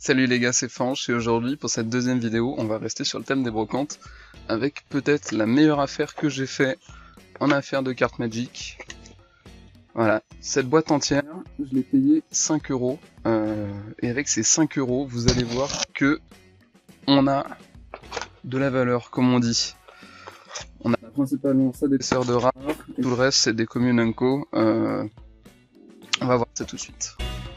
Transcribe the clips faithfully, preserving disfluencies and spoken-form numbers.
Salut les gars, c'est Fanch et aujourd'hui pour cette deuxième vidéo on va rester sur le thème des brocantes avec peut-être la meilleure affaire que j'ai fait en affaire de cartes Magic. Voilà, cette boîte entière, je l'ai payée cinq euros euh, et avec ces cinq euros vous allez voir que on a de la valeur comme on dit. On a principalement ça des sœurs de rares, tout le reste c'est des communes Unco. Euh, on va voir ça tout de suite.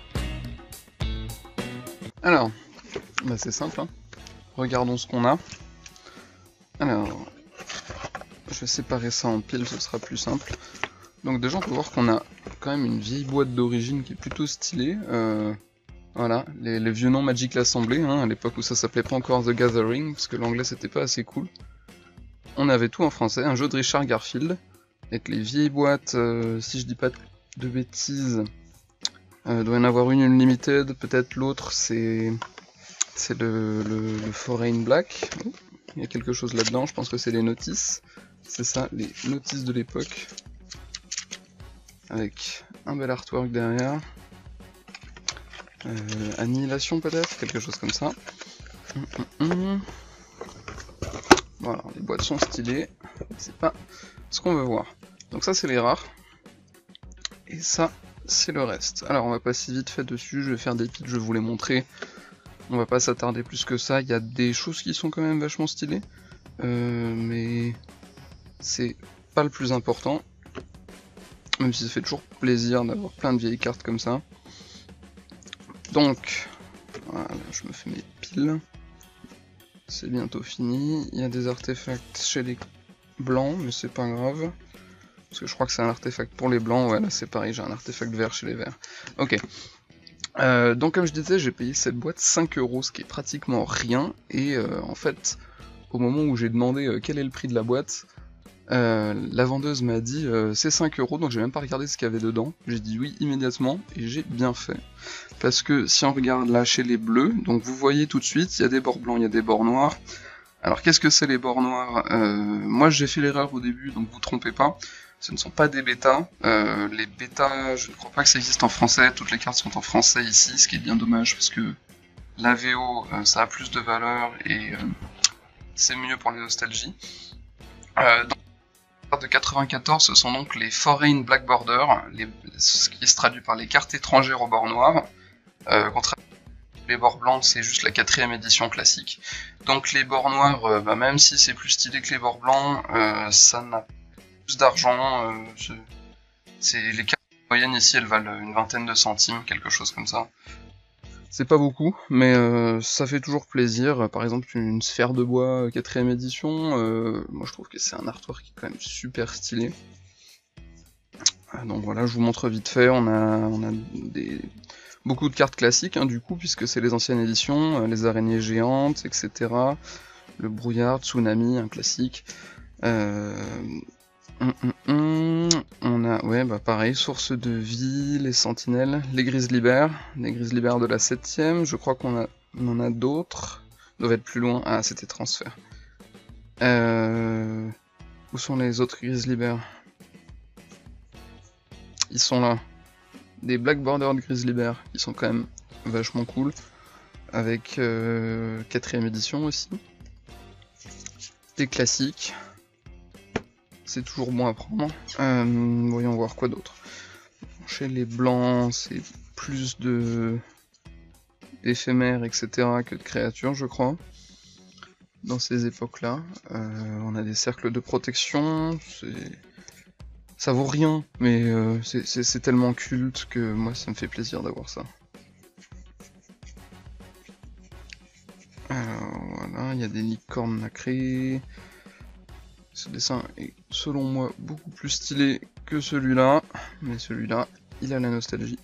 Alors, bah c'est simple, hein. Regardons ce qu'on a. Alors, je vais séparer ça en piles, ce sera plus simple. Donc déjà on peut voir qu'on a quand même une vieille boîte d'origine qui est plutôt stylée. Euh, voilà, les, les vieux noms Magic l'Assemblée, hein, à l'époque où ça s'appelait pas encore The Gathering, parce que l'anglais c'était pas assez cool. On avait tout en français, un jeu de Richard Garfield, avec les vieilles boîtes, euh, si je dis pas de bêtises, euh, doit y en avoir une Unlimited, peut-être l'autre c'est c'est le, le, le Foreign Black. Oh, il y a quelque chose là-dedans, je pense que c'est les notices. C'est ça, les notices de l'époque. Avec un bel artwork derrière. Euh, Annihilation peut-être, quelque chose comme ça. Hum, hum, hum. Voilà, les boîtes sont stylées. C'est pas ce qu'on veut voir. Donc ça c'est les rares. Et ça c'est le reste. Alors on va passer vite fait dessus, je vais faire des pics, je vais vous les montrer. On va pas s'attarder plus que ça, il y a des choses qui sont quand même vachement stylées. Euh, mais c'est pas le plus important. Même si ça fait toujours plaisir d'avoir plein de vieilles cartes comme ça. Donc, voilà, je me fais mes piles. C'est bientôt fini. Il y a des artefacts chez les blancs, mais c'est pas grave. Parce que je crois que c'est un artefact pour les blancs. Ouais, là c'est pareil, j'ai un artefact vert chez les verts. Ok. Euh, donc comme je disais, j'ai payé cette boîte cinq euros, ce qui est pratiquement rien. Et euh, en fait, au moment où j'ai demandé euh, quel est le prix de la boîte, Euh, la vendeuse m'a dit euh, c'est cinq euros, donc j'ai même pas regardé ce qu'il y avait dedans. J'ai dit oui immédiatement et j'ai bien fait. Parce que si on regarde là chez les bleus, donc vous voyez tout de suite, il y a des bords blancs, il y a des bords noirs. Alors qu'est-ce que c'est les bords noirs? euh, Moi j'ai fait l'erreur au début, donc vous trompez pas. Ce ne sont pas des bêtas. Euh, les bêtas, je ne crois pas que ça existe en français. Toutes les cartes sont en français ici, ce qui est bien dommage parce que la V O euh, ça a plus de valeur et euh, c'est mieux pour les nostalgies. Euh, donc, de quatre-vingt-quatorze, ce sont donc les Foreign Black Border, les, ce qui se traduit par les cartes étrangères au bord noir. Euh, contrairement les bords blancs, c'est juste la quatrième édition classique. Donc les bords noirs, euh, bah, même si c'est plus stylé que les bords blancs, euh, ça n'a plus d'argent. Euh, c'est les cartes moyennes ici, elles valent une vingtaine de centimes, quelque chose comme ça. C'est pas beaucoup, mais euh, ça fait toujours plaisir. Par exemple, une sphère de bois quatrième édition, euh, moi je trouve que c'est un artwork qui est quand même super stylé. Donc voilà, je vous montre vite fait, on a, on a des, beaucoup de cartes classiques, hein, du coup, puisque c'est les anciennes éditions, euh, les araignées géantes, et cetera. Le brouillard, tsunami, un classique. Euh, Hum, hum, hum. On a, ouais, bah pareil, source de vie, les sentinelles, les grizzly bears, les grizzly bears de la septième, je crois qu'on a, on en a d'autres, doivent être plus loin, ah c'était transfert. Euh... Où sont les autres grizzly bears? Ils sont là, des black bordered grizzly bears, qui sont quand même vachement cool, avec euh, quatrième édition aussi, des classiques. C'est toujours bon à prendre. Euh, voyons voir quoi d'autre. Chez les blancs, c'est plus de d'éphémères, et cetera que de créatures, je crois. Dans ces époques-là. Euh, on a des cercles de protection. Ça vaut rien, mais euh, c'est tellement culte que moi, ça me fait plaisir d'avoir ça. Alors, voilà, il y a des licornes nacrées. Ce dessin est selon moi beaucoup plus stylé que celui-là, mais celui-là, il a la nostalgie.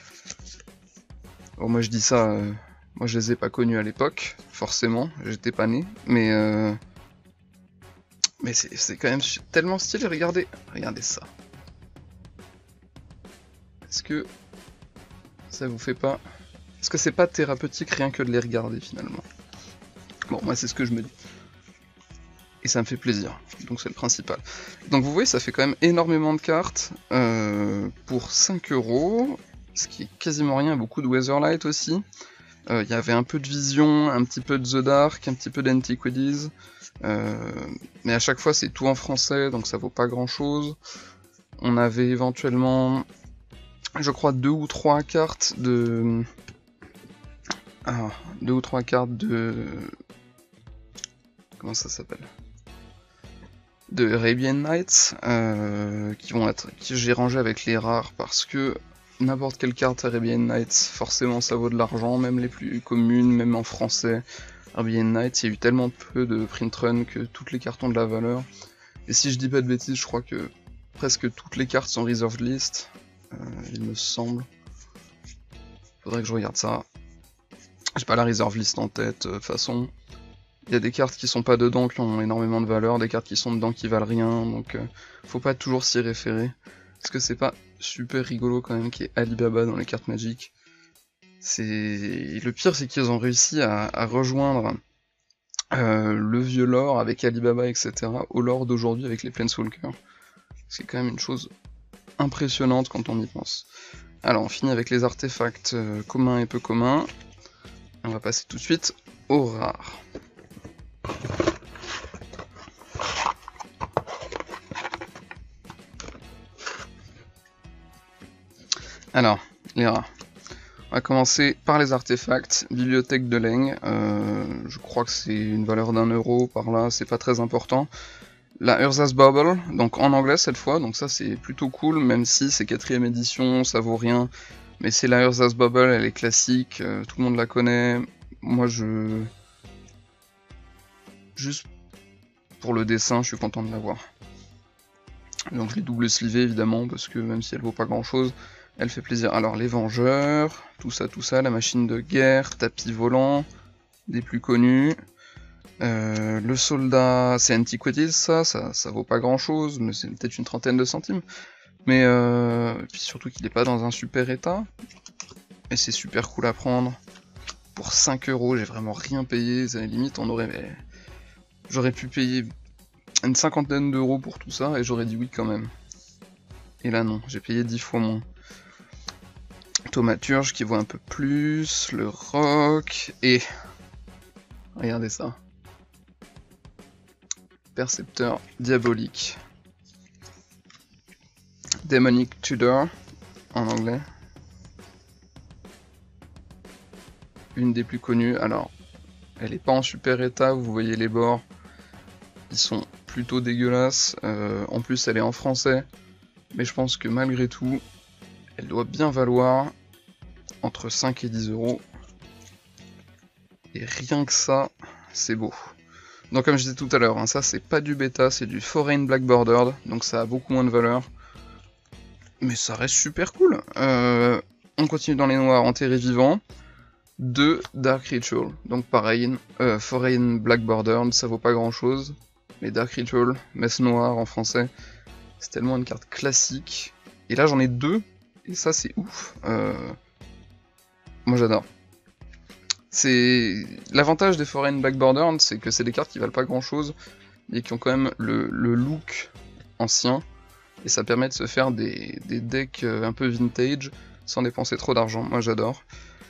Bon, moi je dis ça, euh, moi je les ai pas connus à l'époque, forcément, j'étais pas né, mais euh, mais c'est quand même tellement stylé, regardez, regardez ça. Est-ce que ça vous fait pas... Est-ce que c'est pas thérapeutique rien que de les regarder finalement? Bon, moi c'est ce que je me dis. Et ça me fait plaisir, donc c'est le principal. Donc vous voyez, ça fait quand même énormément de cartes euh, pour cinq euros, ce qui est quasiment rien, beaucoup de Weatherlight aussi. Il euh, y avait un peu de Vision, un petit peu de The Dark, un petit peu d'Antiquities. Euh, mais à chaque fois c'est tout en français, donc ça vaut pas grand chose. On avait éventuellement, je crois, deux ou trois cartes de... Ah, deux ou trois cartes de... Comment ça s'appelle ? De Arabian Nights, euh, qui vont être... qui j'ai rangé avec les rares, parce que n'importe quelle carte Arabian Nights, forcément ça vaut de l'argent, même les plus communes, même en français. Arabian Nights, il y a eu tellement peu de print run que toutes les cartes ont de la valeur. Et si je dis pas de bêtises, je crois que presque toutes les cartes sont reserved list, euh, il me semble. Faudrait que je regarde ça. J'ai pas la reserve list en tête, de euh, toute façon. Il y a des cartes qui sont pas dedans qui ont énormément de valeur, des cartes qui sont dedans qui valent rien, donc euh, faut pas toujours s'y référer. Parce que c'est pas super rigolo quand même qu'il y ait Alibaba dans les cartes Magic. C'est le pire, c'est qu'ils ont réussi à, à rejoindre euh, le vieux lore avec Alibaba, et cetera au lore d'aujourd'hui avec les Planeswalkers. C'est quand même une chose impressionnante quand on y pense. Alors on finit avec les artefacts euh, communs et peu communs. On va passer tout de suite aux rares. Alors, les rares. On va commencer par les artefacts. Bibliothèque de Leng, euh, je crois que c'est une valeur d'un euro par là, c'est pas très important. La Urza's Bubble, donc en anglais cette fois, donc ça c'est plutôt cool, même si c'est quatrième édition, ça vaut rien. Mais c'est la Urza's Bubble, elle est classique, euh, tout le monde la connaît. Moi je... Juste pour le dessin, je suis content de l'avoir. Donc je l'ai double slivé évidemment, parce que même si elle vaut pas grand chose, elle fait plaisir. Alors les Vengeurs, tout ça, tout ça, la machine de guerre, tapis volant, des plus connus. Euh, le soldat, c'est Antiquities, ça, ça, ça vaut pas grand chose, mais c'est peut-être une trentaine de centimes. Mais euh, et puis surtout qu'il est pas dans un super état. Et c'est super cool à prendre. Pour cinq euros, j'ai vraiment rien payé, à la limite on aurait... Mais... J'aurais pu payer une cinquantaine d'euros pour tout ça, et j'aurais dit oui quand même. Et là non, j'ai payé dix fois moins. Thaumaturge qui vaut un peu plus, le roc, et... Regardez ça. Percepteur diabolique. Demonic Tutor, en anglais. Une des plus connues, alors, elle est pas en super état, vous voyez les bords, ils sont plutôt dégueulasses, euh, en plus elle est en français, mais je pense que malgré tout, elle doit bien valoir entre cinq et dix euros. Et rien que ça, c'est beau. Donc comme je disais tout à l'heure, hein, ça c'est pas du bêta, c'est du Foreign Black Bordered, donc ça a beaucoup moins de valeur. Mais ça reste super cool. Euh, on continue dans les noirs, enterré vivant. Deux Dark Ritual, donc pareil, euh, Foreign Black Bordered, ça vaut pas grand chose. Mais Dark Ritual, messe noire en français, c'est tellement une carte classique. Et là j'en ai deux, et ça c'est ouf. Euh... Moi j'adore. C'est l'avantage des Foreign Black Bordered, c'est que c'est des cartes qui valent pas grand chose, mais qui ont quand même le, le look ancien, et ça permet de se faire des, des decks un peu vintage, sans dépenser trop d'argent, moi j'adore.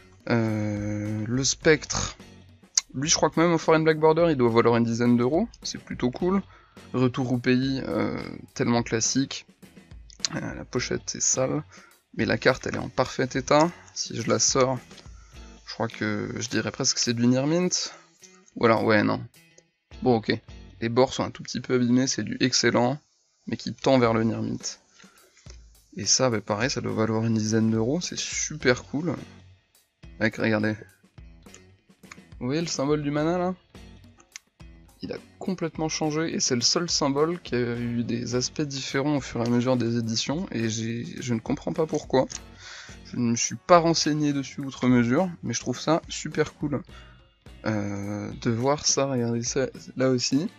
Euh, le Spectre, lui je crois que même au Foreign Black Border il doit valoir une dizaine d'euros, c'est plutôt cool. Retour au pays, euh, tellement classique. Euh, la pochette est sale, mais la carte elle est en parfait état. Si je la sors, je crois que je dirais presque que c'est du Near Mint. Ou alors, ouais, non. Bon, ok. Les bords sont un tout petit peu abîmés, c'est du excellent, mais qui tend vers le Near Mint. Et ça, bah, pareil, ça doit valoir une dizaine d'euros, c'est super cool. Mec, regardez. Vous voyez le symbole du mana là? Il a complètement changé, et c'est le seul symbole qui a eu des aspects différents au fur et à mesure des éditions, et je ne comprends pas pourquoi. Je ne me suis pas renseigné dessus outre mesure, mais je trouve ça super cool. Euh, de voir ça, regardez ça, là aussi.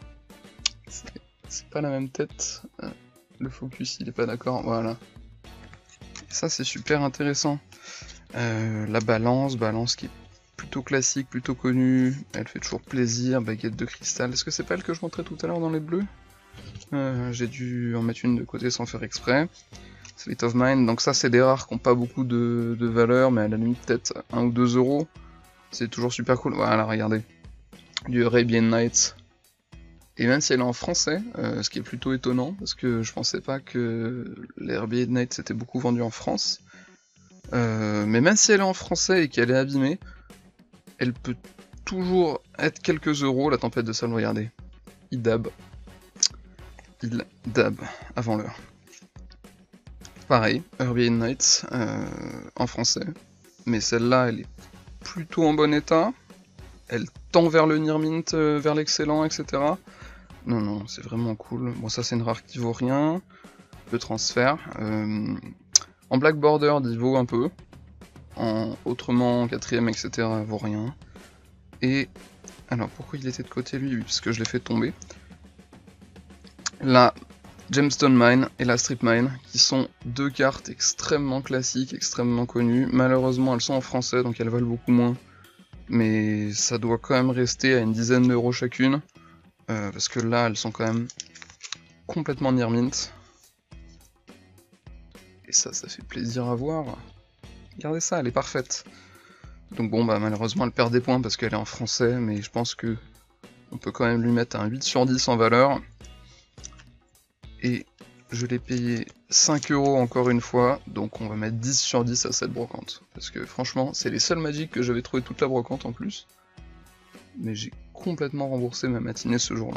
C'est pas la même tête. Euh, le focus, il est pas d'accord, voilà. Et ça, c'est super intéressant. Euh, la balance, balance qui est plutôt classique, plutôt connue, elle fait toujours plaisir, baguette de cristal, est-ce que c'est pas elle que je montrais tout à l'heure dans les bleus? euh, J'ai dû en mettre une de côté sans faire exprès. Sleight of Mind, donc ça c'est des rares qui n'ont pas beaucoup de, de valeur, mais à la limite peut-être un ou deux euros. c'est toujours super cool. Voilà, regardez, du Arabian Nights. Et même si elle est en français, euh, ce qui est plutôt étonnant, parce que je pensais pas que les Arabian Nights étaient beaucoup vendus en France. Euh, mais même si elle est en français et qu'elle est abîmée, elle peut toujours être quelques euros, la tempête de sol, regardez. Il dab. Il dab, avant l'heure. Pareil, Arabian Nights, euh, en français. Mais celle-là, elle est plutôt en bon état. Elle tend vers le near mint, euh, vers l'excellent, et cetera. Non, non, c'est vraiment cool. Bon, ça, c'est une rare qui vaut rien. Le transfert. Euh, en Black Border, il vaut un peu. En autrement, en quatrième, et cetera, vaut rien. Et alors, pourquoi il était de côté lui? Parce que je l'ai fait tomber. La Gemstone Mine et la Strip Mine, qui sont deux cartes extrêmement classiques, extrêmement connues. Malheureusement, elles sont en français, donc elles valent beaucoup moins. Mais ça doit quand même rester à une dizaine d'euros chacune. Euh, parce que là, elles sont quand même complètement near mint. Et ça, ça fait plaisir à voir. Regardez ça, elle est parfaite. Donc bon, bah malheureusement, elle perd des points parce qu'elle est en français, mais je pense que on peut quand même lui mettre un huit sur dix en valeur. Et je l'ai payé cinq euros encore une fois, donc on va mettre dix sur dix à cette brocante. Parce que franchement, c'est les seuls magiques que j'avais trouvé toute la brocante en plus. Mais j'ai complètement remboursé ma matinée ce jour-là.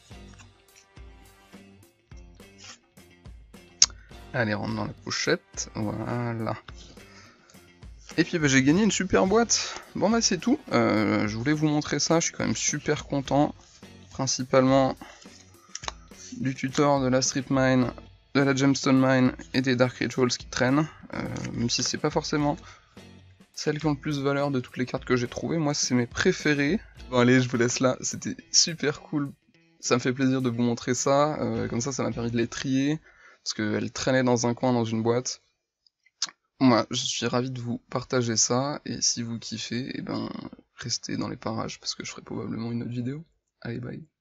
Allez, rentre dans la pochette, voilà. Et puis bah, j'ai gagné une super boîte. Bon bah c'est tout, euh, je voulais vous montrer ça, je suis quand même super content. Principalement du tutor, de la Strip Mine, de la Gemstone Mine et des Dark Rituals qui traînent. Euh, même si c'est pas forcément celles qui ont le plus de valeur de toutes les cartes que j'ai trouvées, moi c'est mes préférées. Bon allez, je vous laisse là, c'était super cool. Ça me fait plaisir de vous montrer ça, euh, comme ça ça m'a permis de les trier, parce qu'elles traînaient dans un coin dans une boîte. Moi, je suis ravi de vous partager ça, et si vous kiffez, eh ben, restez dans les parages, parce que je ferai probablement une autre vidéo. Allez, bye.